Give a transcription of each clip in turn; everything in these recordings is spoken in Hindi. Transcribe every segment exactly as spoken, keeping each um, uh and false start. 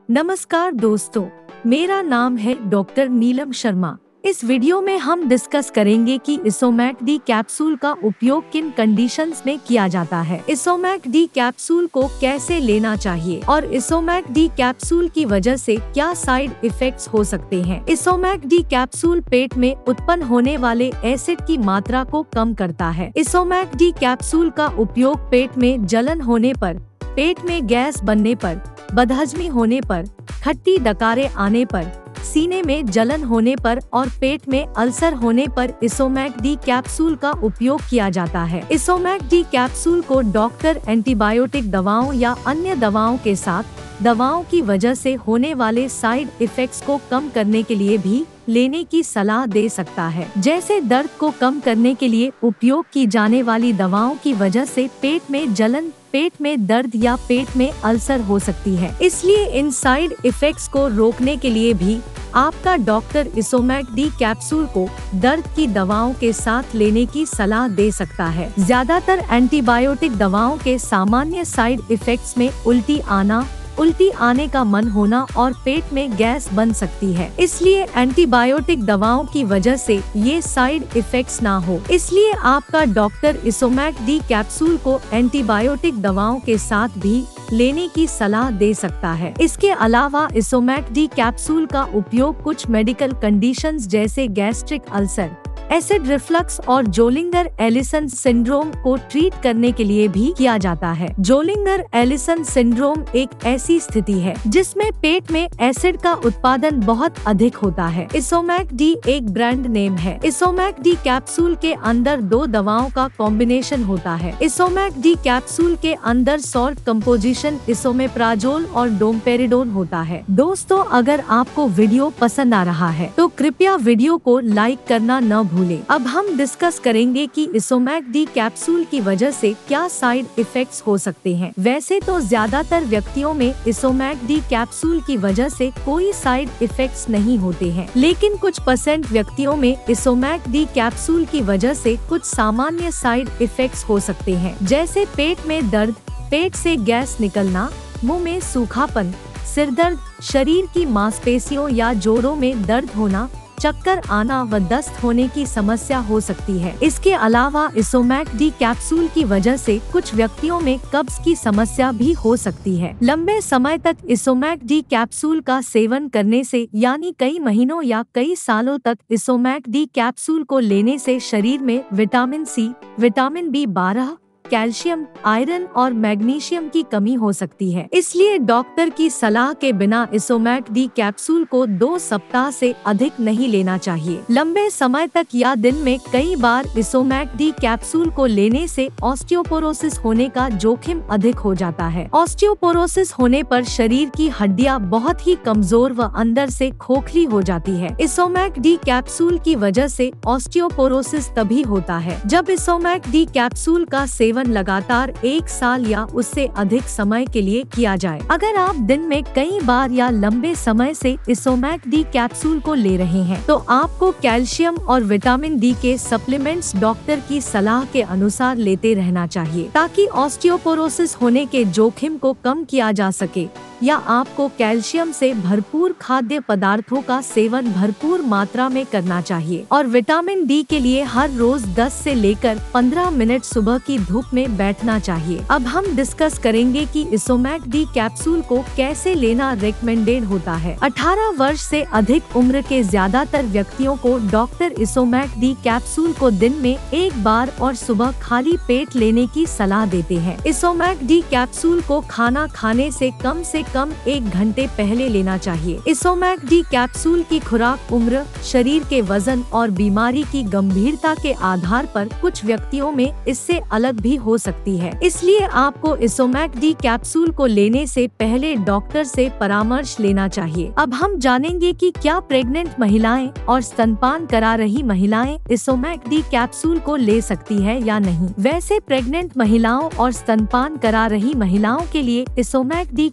नमस्कार दोस्तों, मेरा नाम है डॉक्टर नीलम शर्मा। इस वीडियो में हम डिस्कस करेंगे कि इसोमैक डी कैप्सूल का उपयोग किन कंडीशंस में किया जाता है, इसोमैक डी कैप्सूल को कैसे लेना चाहिए और इसोमैक डी कैप्सूल की वजह से क्या साइड इफेक्ट्स हो सकते हैं। इसोमैक डी कैप्सूल पेट में उत्पन्न होने वाले एसिड की मात्रा को कम करता है। इसोमैक डी कैप्सूल का उपयोग पेट में जलन होने पर, पेट में गैस बनने पर, बदहजमी होने पर, खट्टी डकारें आने पर, सीने में जलन होने पर और पेट में अल्सर होने पर इसोमैक डी कैप्सूल का उपयोग किया जाता है। इसोमैक डी कैप्सूल को डॉक्टर एंटीबायोटिक दवाओं या अन्य दवाओं के साथ दवाओं की वजह से होने वाले साइड इफेक्ट्स को कम करने के लिए भी लेने की सलाह दे सकता है। जैसे दर्द को कम करने के लिए उपयोग की जाने वाली दवाओं की वजह से पेट में जलन, पेट में दर्द या पेट में अल्सर हो सकती है। इसलिए इन साइड इफेक्ट्स को रोकने के लिए भी आपका डॉक्टर इसोमैक डी कैप्सूल को दर्द की दवाओं के साथ लेने की सलाह दे सकता है। ज्यादातर एंटीबायोटिक दवाओं के सामान्य साइड इफेक्ट्स में उल्टी आना, उल्टी आने का मन होना और पेट में गैस बन सकती है। इसलिए एंटीबायोटिक दवाओं की वजह से ये साइड इफेक्ट्स ना हो, इसलिए आपका डॉक्टर इसोमैक डी कैप्सूल को एंटीबायोटिक दवाओं के साथ भी लेने की सलाह दे सकता है। इसके अलावा इसोमैक डी कैप्सूल का उपयोग कुछ मेडिकल कंडीशंस जैसे गैस्ट्रिक अल्सर, एसिड रिफ्लक्स और जोलिंगर एलिसन सिंड्रोम को ट्रीट करने के लिए भी किया जाता है। जोलिंगर एलिसन सिंड्रोम एक ऐसी स्थिति है जिसमें पेट में एसिड का उत्पादन बहुत अधिक होता है। इसोमैक डी एक ब्रांड नेम है। इसोमैक डी कैप्सूल के अंदर दो दवाओं का कॉम्बिनेशन होता है। इसोमैक डी कैप्सूल के अंदर सॉल्ट कंपोजिशन इसोमेप्राजोल और डोमपेरिडोन होता है। दोस्तों, अगर आपको वीडियो पसंद आ रहा है तो कृपया वीडियो को लाइक करना न भूलें। अब हम डिस्कस करेंगे कि इसोमैक डी कैप्सूल की वजह से क्या साइड इफेक्ट्स हो सकते हैं। वैसे तो ज्यादातर व्यक्तियों में इसोमैक डी कैप्सूल की वजह से कोई साइड इफेक्ट्स नहीं होते हैं, लेकिन कुछ परसेंट व्यक्तियों में इसोमैक डी कैप्सूल की वजह से कुछ सामान्य साइड इफेक्ट्स हो सकते हैं, जैसे पेट में दर्द, पेट से गैस निकलना, मुंह में सूखापन, सिर दर्द, शरीर की मांसपेशियों या जोड़ों में दर्द होना, चक्कर आना व दस्त होने की समस्या हो सकती है। इसके अलावा इसोमैक डी कैप्सूल की वजह से कुछ व्यक्तियों में कब्ज की समस्या भी हो सकती है। लंबे समय तक इसोमैक डी कैप्सूल का सेवन करने से यानी कई महीनों या कई सालों तक इसोमैक डी कैप्सूल को लेने से शरीर में विटामिन सी, विटामिन बी बारह, कैल्शियम, आयरन और मैग्नीशियम की कमी हो सकती है। इसलिए डॉक्टर की सलाह के बिना इसोमैक डी कैप्सूल को दो सप्ताह से अधिक नहीं लेना चाहिए। लंबे समय तक या दिन में कई बार इसोमैक डी कैप्सूल को लेने से ऑस्टियोपोरोसिस होने का जोखिम अधिक हो जाता है। ऑस्टियोपोरोसिस होने पर शरीर की हड्डियां बहुत ही कमजोर व अंदर से खोखली हो जाती है। इसोमैक डी कैप्सूल की वजह से ऑस्टियोपोरोसिस तभी होता है जब इसोमैक डी कैप्सूल का सेवन लगातार एक साल या उससे अधिक समय के लिए किया जाए। अगर आप दिन में कई बार या लंबे समय से इसोमैक डी कैप्सूल को ले रहे हैं तो आपको कैल्शियम और विटामिन डी के सप्लीमेंट्स डॉक्टर की सलाह के अनुसार लेते रहना चाहिए, ताकि ऑस्टियोपोरोसिस होने के जोखिम को कम किया जा सके। या आपको कैल्शियम से भरपूर खाद्य पदार्थों का सेवन भरपूर मात्रा में करना चाहिए और विटामिन डी के लिए हर रोज दस से लेकर पंद्रह मिनट सुबह की धूप में बैठना चाहिए। अब हम डिस्कस करेंगे कि इसोमैक डी कैप्सूल को कैसे लेना रिकमेंडेड होता है। अठारह वर्ष से अधिक उम्र के ज्यादातर व्यक्तियों को डॉक्टर इसोमैक डी कैप्सूल को दिन में एक बार और सुबह खाली पेट लेने की सलाह देते हैं। इसोमैक डी कैप्सूल को खाना खाने से कम से कम एक घंटे पहले लेना चाहिए। इसोमैक डी कैप्सूल की खुराक उम्र, शरीर के वजन और बीमारी की गंभीरता के आधार पर कुछ व्यक्तियों में इससे अलग भी हो सकती है। इसलिए आपको इसोमैक डी कैप्सूल को लेने से पहले डॉक्टर से परामर्श लेना चाहिए। अब हम जानेंगे कि क्या प्रेग्नेंट महिलाएं और स्तनपान करा रही महिलाएं इसोमैक डी कैप्सूल को ले सकती है या नहीं। वैसे प्रेग्नेंट महिलाओं और स्तनपान करा रही महिलाओं के लिए इसोमैक डी कैप्सूल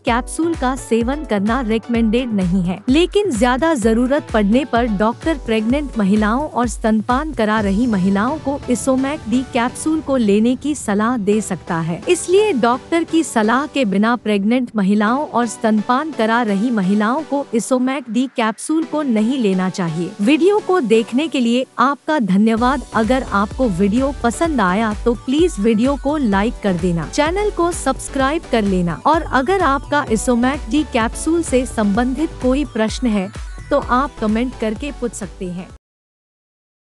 कैप्सूल का सेवन करना रिकमेंडेड नहीं है, लेकिन ज्यादा जरूरत पड़ने पर डॉक्टर प्रेग्नेंट महिलाओं और स्तनपान करा रही महिलाओं को इसोमैक डी कैप्सूल को लेने की सलाह दे सकता है। इसलिए डॉक्टर की सलाह के बिना प्रेग्नेंट महिलाओं और स्तनपान करा रही महिलाओं को इसोमैक डी कैप्सूल को नहीं लेना चाहिए। वीडियो को देखने के लिए आपका धन्यवाद। अगर आपको वीडियो पसंद आया तो प्लीज वीडियो को लाइक कर देना, चैनल को सब्सक्राइब कर लेना, और अगर आपका इसोमैक डी कैप्सूल से संबंधित कोई प्रश्न है तो आप कमेंट करके पूछ सकते हैं।